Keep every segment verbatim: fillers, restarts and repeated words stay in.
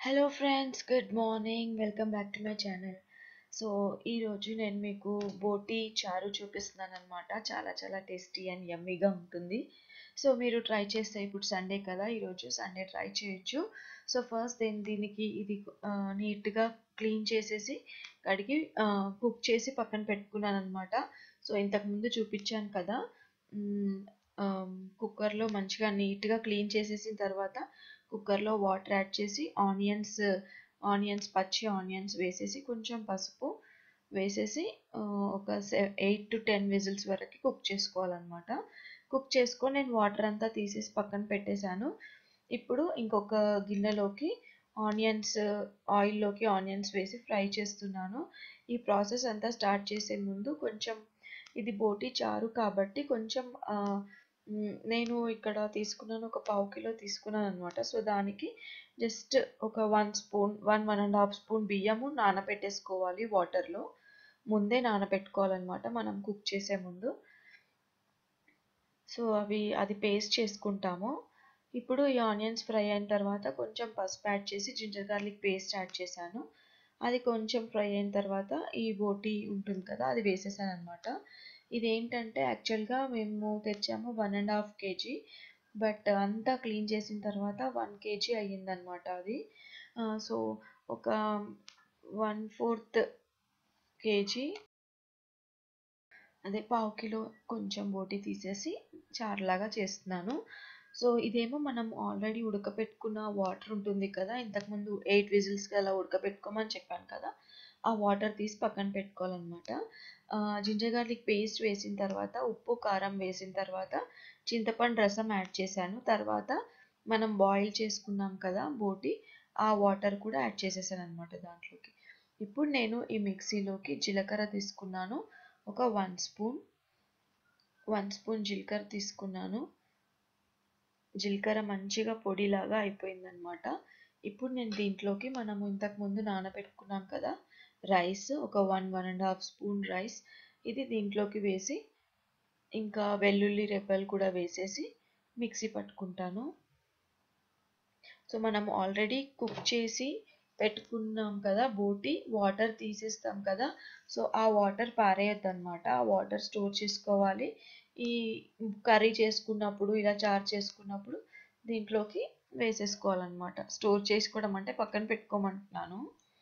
Hello friends, good morning. Welcome back to my channel. So ఈరోజు నేను మీకు బోటి చారు చూపిస్తున్నాను అనమాట. చాలా చాలా టేస్టీ అండ్ యమ్మీగా ఉంటుంది. సో మీరు ట్రై చేస్తే, ఇప్పుడు సండే కదా, ఈరోజు సండే ట్రై చేయొచ్చు. సో ఫస్ట్ నేను దీనికి ఇది నీట్గా క్లీన్ చేసేసి కడిగి కుక్ చేసి పక్కన పెట్టుకున్నాను అనమాట. సో ఇంతకుముందు చూపించాను కదా, కుక్కర్లో మంచిగా నీట్గా క్లీన్ చేసేసిన తర్వాత కుక్కర్లో వాటర్ యాడ్ చేసి ఆనియన్స్ ఆనియన్స్ పచ్చి ఆనియన్స్ వేసేసి కొంచెం పసుపు వేసేసి ఒక ఎయిట్ టు టెన్ విజిల్స్ వరకు కుక్ చేసుకోవాలన్నమాట. కుక్ చేసుకొని నేను వాటర్ అంతా తీసేసి పక్కన పెట్టేశాను. ఇప్పుడు ఇంకొక గిన్నెలోకి ఆనియన్స్ ఆయిల్లోకి ఆనియన్స్ వేసి ఫ్రై చేస్తున్నాను. ఈ ప్రాసెస్ అంతా స్టార్ట్ చేసే ముందు కొంచెం, ఇది బోటి చారు కాబట్టి కొంచెం నేను ఇక్కడ తీసుకున్నాను, ఒక పావు కిలో తీసుకున్నాను అనమాట. సో దానికి జస్ట్ ఒక one spoon one one and half spoon బియ్యము నానబెట్టేసుకోవాలి. వాటర్లో ముందే నానబెట్టుకోవాలన్నమాట మనం కుక్ చేసే ముందు. సో అవి అది పేస్ట్ చేసుకుంటాము. ఇప్పుడు ఈ ఆనియన్స్ ఫ్రై అయిన తర్వాత కొంచెం పసుపు యాడ్ చేసి జింజర్ గార్లిక్ పేస్ట్ యాడ్ చేశాను. అది కొంచెం ఫ్రై అయిన తర్వాత ఈ బోటి ఉంటుంది కదా, అది వేసేసాను అనమాట. ఇదేంటంటే యాక్చువల్గా మేము తెచ్చాము one and half KG, but అంతా క్లీన్ చేసిన తర్వాత వన్ కేజీ అయ్యిందనమాట అది. సో ఒక వన్ ఫోర్త్ కేజీ, అదే పావు కిలో కొంచెం బోటి తీసేసి చారులాగా చేస్తున్నాను. సో ఇదేమో మనం ఆల్రెడీ ఉడకపెట్టుకున్న వాటర్ ఉంటుంది కదా, ఇంతకుముందు ఎయిట్ విజిల్స్కి అలా ఉడకపెట్టుకోమని చెప్పాను కదా, ఆ వాటర్ తీసి పక్కన పెట్టుకోవాలన్నమాట. జింజర్ గార్లిక్ పేస్ట్ వేసిన తర్వాత ఉప్పు కారం వేసిన తర్వాత చింతపండు రసం యాడ్ చేశాను. తర్వాత మనం బాయిల్ చేసుకున్నాం కదా బోటి, ఆ వాటర్ కూడా యాడ్ చేసేసాను అనమాట దాంట్లోకి. ఇప్పుడు నేను ఈ మిక్సీలోకి జీలకర్ర తీసుకున్నాను, ఒక వన్ స్పూన్ వన్ స్పూన్ జీలకర్ర తీసుకున్నాను. జీలకర్ర మంచిగా పొడిలాగా అయిపోయిందనమాట. ఇప్పుడు నేను దీంట్లోకి మనము ఇంతకుముందు నానబెట్టుకున్నాం కదా రైస్, ఒక one one and half spoon rice, ఇది దీంట్లోకి వేసి ఇంకా వెల్లుల్లి రెబ్బలు కూడా వేసేసి మిక్సీ పట్టుకుంటాను. సో మనం ఆల్రెడీ కుక్ చేసి పెట్టుకున్నాం కదా బోటి, వాటర్ తీసేస్తాం కదా, సో ఆ వాటర్ పారేయద్దు అనమాట. ఆ వాటర్ స్టోర్ చేసుకోవాలి. ఈ కర్రీ చేసుకున్నప్పుడు, ఇలా చారు చేసుకున్నప్పుడు దీంట్లోకి వేసేసుకోవాలన్నమాట. స్టోర్ చేసుకోవడం అంటే పక్కన పెట్టుకోమంటున్నాను.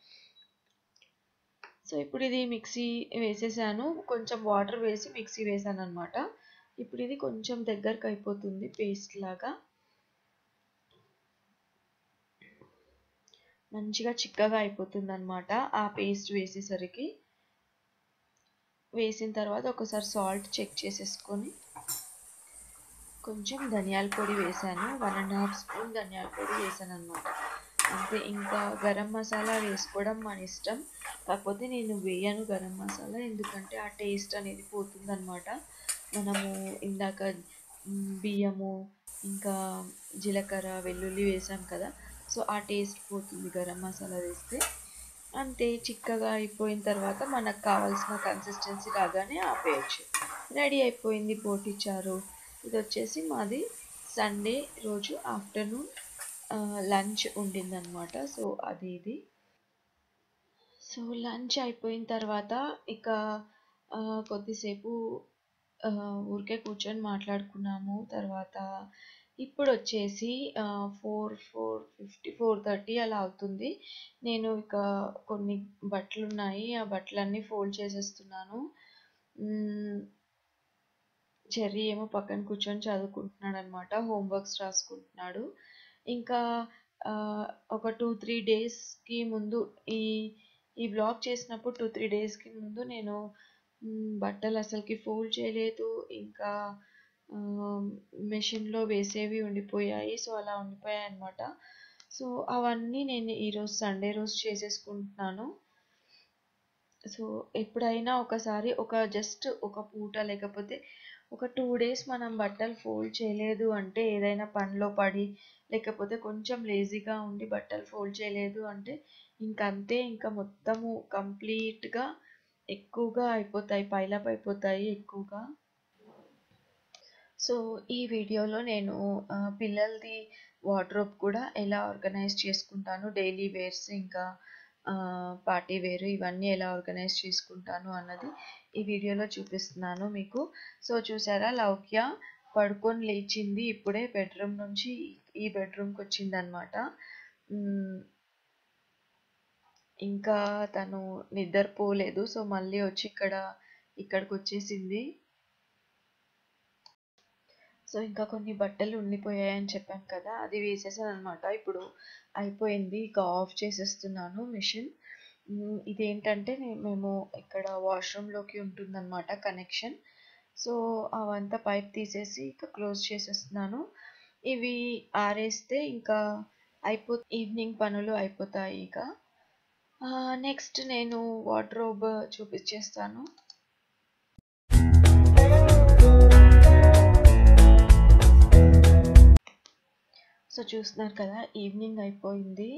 సో ఇప్పుడు ఇది మిక్సీ వేసేసాను, కొంచెం వాటర్ వేసి మిక్సీ వేసాను అనమాట. ఇప్పుడు ఇది కొంచెం దగ్గరకు అయిపోతుంది, పేస్ట్ లాగా మంచిగా చిక్కగా అయిపోతుంది అనమాట ఆ పేస్ట్ వేసేసరికి. వేసిన తర్వాత ఒకసారి సాల్ట్ చెక్ చేసేసుకొని కొంచెం ధనియాల పొడి వేసాను, వన్ అండ్ హాఫ్ స్పూన్ ధనియాల పొడి వేసాను అనమాట. అంతే. ఇంకా గరం మసాలా వేసుకోవడం మన ఇష్టం, కాకపోతే నేను వేయను గరం మసాలా, ఎందుకంటే ఆ టేస్ట్ అనేది పోతుందన్నమాట. మనము ఇందాక బియ్యము ఇంకా జీలకర్ర వెల్లుల్లి వేసాం కదా, సో ఆ టేస్ట్ పోతుంది గరం మసాలా వేస్తే. అంతే, చిక్కగా అయిపోయిన తర్వాత మనకు కావాల్సిన కన్సిస్టెన్సీ రాగానే ఆపేయచ్చు. రెడీ అయిపోయింది బోటి చారు. ఇది వచ్చేసి మాది సండే రోజు ఆఫ్టర్నూన్ లంచ్ ఉండిందనమాట. సో అది ఇది. సో లంచ్ అయిపోయిన తర్వాత ఇక కొద్దిసేపు ఊరికే కూర్చొని మాట్లాడుకున్నాము. తర్వాత ఇప్పుడు వచ్చేసి four four fifty four thirty అలా అవుతుంది. నేను ఇక కొన్ని బట్టలు ఉన్నాయి, ఆ బట్టలన్నీ ఫోల్డ్ చేసేస్తున్నాను. చెర్రీ ఏమో పక్కన కూర్చొని చదువుకుంటున్నాడు అనమాట, హోంవర్క్స్ రాసుకుంటున్నాడు. ఇంకా ఒక టూ త్రీ డేస్కి ముందు, ఈ ఈ బ్లాగ్ చేసినప్పుడు టూ త్రీ డేస్కి ముందు నేను బట్టలు అసలుకి ఫోల్డ్ చేయలేదు, ఇంకా మెషిన్లో వేసేవి ఉండిపోయాయి. సో అలా ఉండిపోయాయి అనమాట. సో అవన్నీ నేను ఈరోజు సండే రోజు చేసేసుకుంటున్నాను. సో ఎప్పుడైనా ఒకసారి ఒక జస్ట్ ఒక పూట, లేకపోతే ఒక టూ డేస్ మనం బట్టలు ఫోల్డ్ చేయలేదు అంటే, ఏదైనా పనిలో పడి లేకపోతే కొంచెం లేజీగా ఉండి బట్టలు ఫోల్డ్ చేయలేదు అంటే ఇంకంతే, ఇంకా మొత్తము కంప్లీట్గా ఎక్కువగా అయిపోతాయి, పైలప్ అయిపోతాయి ఎక్కువగా. సో ఈ వీడియోలో నేను పిల్లలది వార్డ్రోబ్ కూడా ఎలా ఆర్గనైజ్ చేసుకుంటాను, డైలీ వేర్స్ ఇంకా పార్టీ వేర్ ఇవన్నీ ఎలా ఆర్గనైజ్ చేసుకుంటాను అన్నది ఈ వీడియోలో చూపిస్తున్నాను మీకు. సో చూసారా, లౌక్య పడుకొని లేచింది ఇప్పుడే బెడ్రూమ్ నుంచి ఈ బెడ్రూమ్కి వచ్చింది అనమాట. ఇంకా తను నిద్రపోలేదు, సో మళ్ళీ వచ్చి ఇక్కడ ఇక్కడికి వచ్చేసింది. సో ఇంకా కొన్ని బట్టలు ఉండిపోయాయని చెప్పాను కదా, అది వేసేసాను అనమాట. ఇప్పుడు అయిపోయింది, ఇక ఆఫ్ చేసేస్తున్నాను మిషన్. ఇదేంటంటే మేము ఇక్కడ వాష్రూమ్లోకి ఉంటుందన్నమాట కనెక్షన్. సో అవంతా పైప్ తీసేసి ఇక క్లోజ్ చేసేస్తున్నాను. ఇవి ఆరేస్తే ఇంకా అయిపో ఈవినింగ్ పనులు అయిపోతాయి. ఇక నెక్స్ట్ నేను వార్డ్రోబ్ చూపించేస్తాను. సో చూస్తున్నారు కదా, ఈవినింగ్ అయిపోయింది.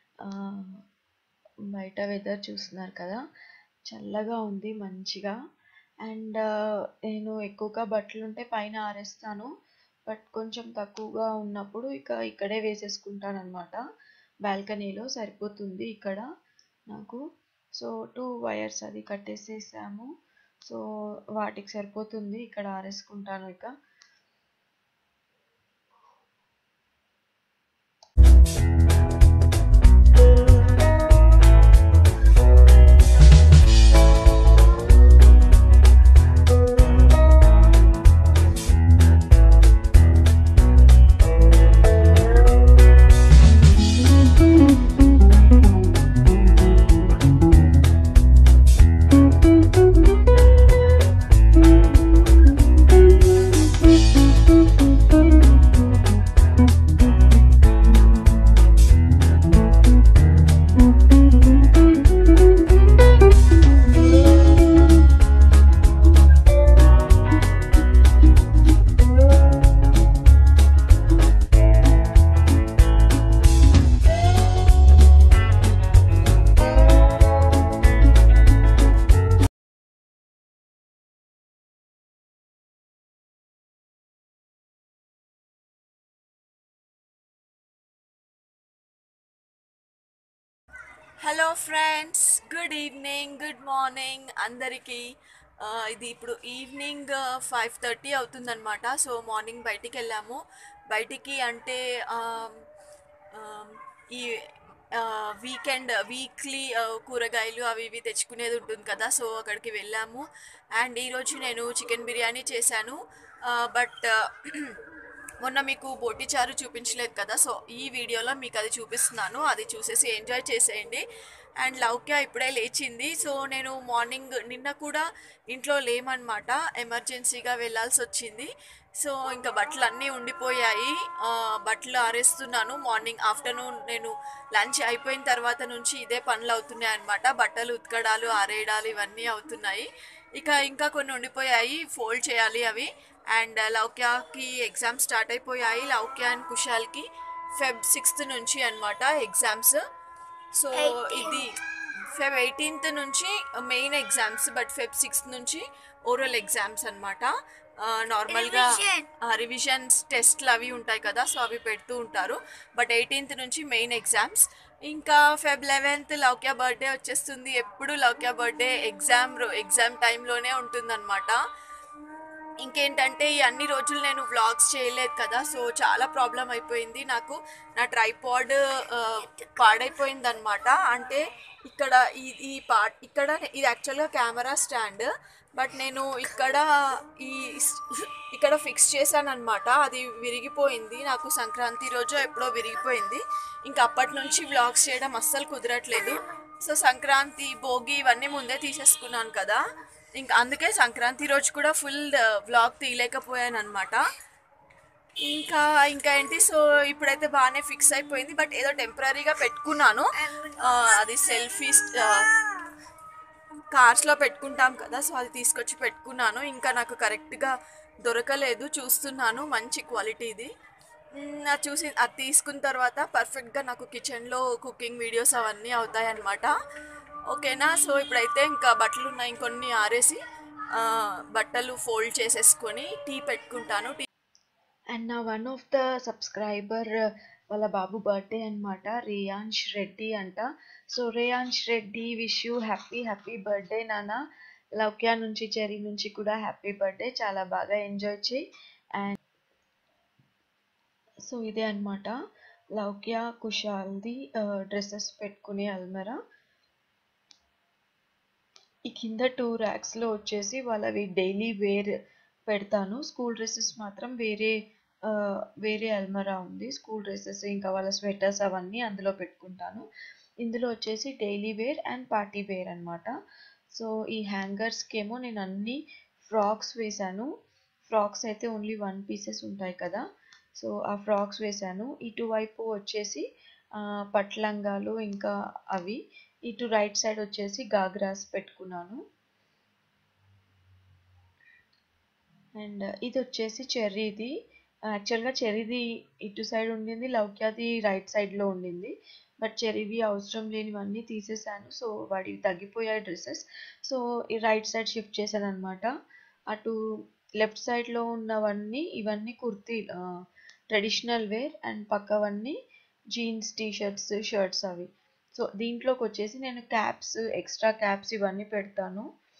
బయట వెదర్ చూస్తున్నారు కదా, చల్లగా ఉంది మంచిగా. అండ్ నేను ఎక్కువగా బట్టలు ఉంటే పైన ఆరేస్తాను, బట్ కొంచెం తక్కువగా ఉన్నప్పుడు ఇక ఇక్కడే వేసేసుకుంటాను అనమాట. బాల్కనీలో సరిపోతుంది ఇక్కడ నాకు. సో టూ వైర్స్ అది కట్టేసేసాము, సో వాటికి సరిపోతుంది, ఇక్కడ ఆరేసుకుంటాను. ఇక hello friends, good evening, good morning అందరికీ. ఇది ఇప్పుడు ఈవినింగ్ ఫైవ్ థర్టీ అవుతుందన్నమాట. సో మార్నింగ్ బయటికి వెళ్ళాము. బయటికి అంటే ఈ వీకెండ్ వీక్లీ కూరగాయలు అవి ఇవి తెచ్చుకునేది ఉంటుంది కదా, సో అక్కడికి వెళ్ళాము. అండ్ ఈరోజు నేను చికెన్ బిర్యానీ చేశాను. బట్ మొన్న మీకు బోటి చారు చూపించలేదు కదా, సో ఈ వీడియోలో మీకు అది చూపిస్తున్నాను. అది చూసేసి ఎంజాయ్ చేసేయండి. అండ్ లౌక్య ఇప్పుడే లేచింది. సో నేను మార్నింగ్ నిన్న కూడా ఇంట్లో లేమన్నమాట, ఎమర్జెన్సీగా వెళ్ళాల్సి వచ్చింది. సో ఇంకా బట్టలు అన్నీ ఉండిపోయాయి, బట్టలు ఆరేస్తున్నాను. మార్నింగ్ ఆఫ్టర్నూన్ నేను లంచ్ అయిపోయిన తర్వాత నుంచి ఇదే పనులు అవుతున్నాయి అన్నమాట. బట్టలు ఉతకడాలు ఆరేయడాలు ఇవన్నీ అవుతున్నాయి. ఇక ఇంకా కొన్ని ఉండిపోయాయి, ఫోల్డ్ చేయాలి అవి. అండ్ లౌక్యాకి ఎగ్జామ్స్ స్టార్ట్ అయిపోయాయి. లౌక్య అండ్ కుషాల్కి ఫెబ్ సిక్స్త్ నుంచి అనమాట ఎగ్జామ్స్. సో ఇది ఫెబ్ ఎయిటీన్త్ నుంచి main exams, but Feb sixth నుంచి ఓరల్ ఎగ్జామ్స్ అనమాట. నార్మల్గా రివిజన్స్ టెస్ట్లు అవి ఉంటాయి కదా, సో అవి పెడుతూ ఉంటారు. బట్ ఎయిటీన్త్ నుంచి మెయిన్ ఎగ్జామ్స్. ఇంకా ఫెబ్ లెవెన్త్ లౌక్య బర్త్డే వచ్చేస్తుంది. ఎప్పుడు లౌక్య బర్త్డే ఎగ్జామ్ ఎగ్జామ్ టైంలోనే ఉంటుందన్నమాట. ఇంకేంటంటే ఈ అన్ని రోజులు నేను వ్లాగ్స్ చేయలేదు కదా, సో చాలా ప్రాబ్లం అయిపోయింది నాకు. నా ట్రైపాడ్ పాడైపోయింది అనమాట. అంటే ఇక్కడ ఈ ఈ పార్ట్ ఇక్కడ ఇది యాక్చువల్గా కెమెరా స్టాండ్, బట్ నేను ఇక్కడ ఈ ఇక్కడ ఫిక్స్ చేశాను అనమాట. అది విరిగిపోయింది నాకు, సంక్రాంతి రోజు ఎప్పుడో విరిగిపోయింది. ఇంకా అప్పటి నుంచి వ్లాగ్స్ చేయడం అస్సలు కుదరట్లేదు. సో సంక్రాంతి భోగి ఇవన్నీ ముందే తీసేసుకున్నాను కదా, ఇంకా అందుకే సంక్రాంతి రోజు కూడా ఫుల్ వ్లాగ్ తీయలేకపోయాను అనమాట. ఇంకా ఇంకా ఏంటి, సో ఇప్పుడైతే బాగానే ఫిక్స్ అయిపోయింది. బట్ ఏదో టెంపరీగా పెట్టుకున్నాను, అది సెల్ఫీ కార్స్లో పెట్టుకుంటాం కదా, సో అది తీసుకొచ్చి పెట్టుకున్నాను. ఇంకా నాకు కరెక్ట్గా దొరకలేదు, చూస్తున్నాను మంచి క్వాలిటీది. అది చూసి అది తీసుకున్న తర్వాత పర్ఫెక్ట్గా నాకు కిచెన్లో కుకింగ్ వీడియోస్ అవన్నీ అవుతాయి అన్నమాట. ఓకేనా. సో ఇప్పుడైతే ఇంకా బట్టలు ఉన్నాయి, ఇంకొన్ని ఆరేసి బట్టలు ఫోల్డ్ చేసేసుకొని టీ పెట్టుకుంటాను. టీ అండ్ నా వన్ ఆఫ్ ద సబ్స్క్రైబర్ వాళ్ళ బాబు బర్త్డే అనమాట. రేయాంష్ రెడ్డి అంట. So Reyansh Reddy wish you happy happy birthday నాన్న. లౌక్య నుంచి చెరీ నుంచి కూడా హ్యాపీ బర్త్డే, చాలా బాగా ఎంజాయ్ చేయి. అండ్ సో ఇదే అనమాట లౌక్య కుషాల్ది డ్రెస్సెస్ పెట్టుకునే అల్మరా. ఈ కింద టూ ర్యాక్స్లో వచ్చేసి వాళ్ళవి డైలీ వేర్ పెడతాను. స్కూల్ డ్రెస్సెస్ మాత్రం వేరే ఆ, వేరే అల్మరా ఉంది. స్కూల్ డ్రెస్సెస్ ఇంకా వాళ్ళ స్వెటర్స్ అవన్నీ అందులో పెట్టుకుంటాను. ఇందులో వచ్చేసి daily wear and party wear అనమాట. సో ఈ హ్యాంగర్స్కి ఏమో నేను అన్ని ఫ్రాక్స్ వేశాను. ఫ్రాక్స్ అయితే ఓన్లీ వన్ పీసెస్ ఉంటాయి కదా, సో ఆ ఫ్రాక్స్ వేశాను. ఇటువైపు వచ్చేసి ఆ, పట్లంగాలు ఇంకా అవి. ఇటు రైట్ సైడ్ వచ్చేసి గాగ్రాస్ పెట్టుకున్నాను. అండ్ ఇది వచ్చేసి చెర్రీది. యాక్చువల్గా చెర్రీది ఇటు సైడ్ ఉండింది, లౌక్యాది రైట్ సైడ్లో ఉండింది. బట్ చెర్రీవి అవసరం లేనివన్నీ తీసేసాను. సో వాడివి తగ్గిపోయాయి డ్రెస్సెస్. సో ఈ రైట్ సైడ్ షిఫ్ట్ చేశాను అనమాట. అటు లెఫ్ట్ సైడ్లో ఉన్నవన్నీ ఇవన్నీ కుర్తీ ట్రెడిషనల్ వేర్, అండ్ పక్కవన్నీ జీన్స్ టీ షర్ట్స్ షర్ట్స్ అవి. సో దీంట్లోకి వచ్చేసి నేను క్యాప్స్, ఎక్స్ట్రా క్యాప్స్ ఇవన్నీ పెడతాను.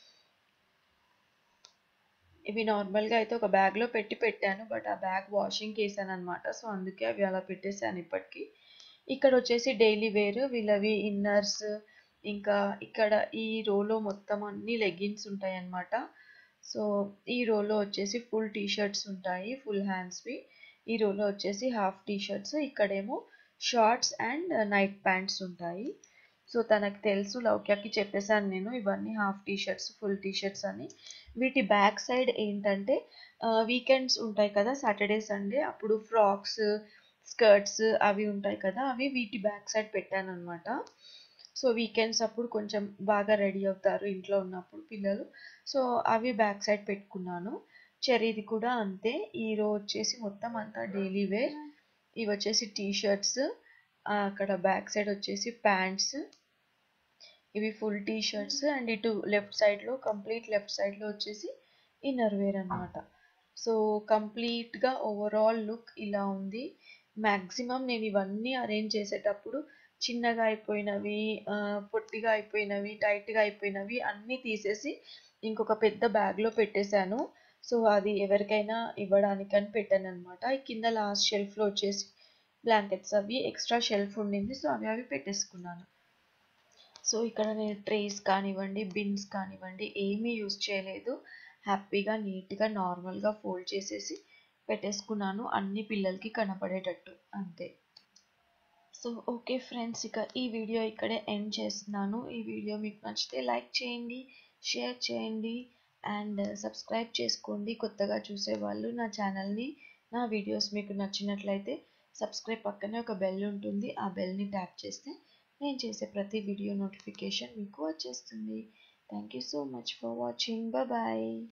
ఇవి నార్మల్గా అయితే ఒక బ్యాగ్లో పెట్టి పెట్టాను, బట్ ఆ బ్యాగ్ వాషింగ్కి వేసాను అనమాట. సో అందుకే అవి అలా పెట్టేశాను ఇప్పటికి. ఇక్కడ వచ్చేసి డైలీ వేర్ వీళ్ళవి ఇన్నర్స్, ఇంకా ఇక్కడ ఈ రోలో మొత్తం అన్ని లెగ్గిన్స్ ఉంటాయి అన్నమాట. సో ఈ రోలో వచ్చేసి ఫుల్ టీ షర్ట్స్ ఉంటాయి, ఫుల్ హ్యాండ్స్వి. ఈ రోలో వచ్చేసి హాఫ్ టీ షర్ట్స్, ఇక్కడేమో షార్ట్స్ అండ్ నైట్ ప్యాంట్స్ ఉంటాయి. సో తనకు తెలుసు, లౌక్యకి చెప్పేశాను నేను ఇవన్నీ half T shirts full T shirts అని. వీటి బ్యాక్ సైడ్ ఏంటంటే వీకెండ్స్ ఉంటాయి కదా, సాటర్డే సండే, అప్పుడు ఫ్రాక్స్ స్కర్ట్స్ అవి ఉంటాయి కదా, అవి వీటి బ్యాక్ సైడ్ పెట్టాను అనమాట. సో వీకెండ్స్ అప్పుడు కొంచెం బాగా రెడీ అవుతారు ఇంట్లో ఉన్నప్పుడు పిల్లలు. సో అవి బ్యాక్ సైడ్ పెట్టుకున్నాను. చెరీది కూడా అంతే. ఈ రో వచ్చేసి మొత్తం అంతా డైలీ వేర్. ఇవి వచ్చేసి టీ షర్ట్స్, అక్కడ బ్యాక్ సైడ్ వచ్చేసి ప్యాంట్స్, ఇవి ఫుల్ టీ షర్ట్స్. అండ్ ఇటు లెఫ్ట్ సైడ్లో కంప్లీట్ లెఫ్ట్ సైడ్లో వచ్చేసి ఇన్నర్ వేర్ అనమాట. సో కంప్లీట్గా ఓవరాల్ లుక్ ఇలా ఉంది. మ్యాక్సిమం నేను ఇవన్నీ అరేంజ్ చేసేటప్పుడు చిన్నగా అయిపోయినవి, పొట్టిగా అయిపోయినవి, టైట్గా అయిపోయినవి అన్నీ తీసేసి ఇంకొక పెద్ద బ్యాగ్లో పెట్టేశాను. సో అది ఎవరికైనా ఇవ్వడానికని పెట్టాను అనమాట. కింద లాస్ట్ షెల్ఫ్లో వచ్చేసి బ్లాంకెట్స్ అవి ఎక్స్ట్రా షెల్ఫ్ ఉండింది, సో అవి అవి పెట్టేసుకున్నాను. సో ఇక్కడ నేను ట్రేస్ కానివ్వండి, బిన్స్ కానివ్వండి ఏమీ యూజ్ చేయలేదు. హ్యాపీగా నీట్గా నార్మల్గా ఫోల్డ్ చేసేసి పెట్టేసుకున్నాను, అన్ని పిల్లలకి కనపడేటట్టు అంతే. సో ఓకే ఫ్రెండ్స్, ఇక ఈ వీడియో ఇక్కడే ఎండ్ చేస్తున్నాను. ఈ వీడియో మీకు నచ్చితే లైక్ చేయండి, షేర్ చేయండి అండ్ సబ్స్క్రైబ్ చేసుకోండి. కొత్తగా చూసేవాళ్ళు నా ఛానల్ని, నా వీడియోస్ మీకు నచ్చినట్లయితే సబ్స్క్రైబ్ పక్కనే ఒక బెల్ ఉంటుంది, ఆ బెల్ని ట్యాప్ చేస్తే నేను చేసే ప్రతి వీడియో నోటిఫికేషన్ మీకు వచ్చేస్తుంది. Thank you so much for watching. Bye.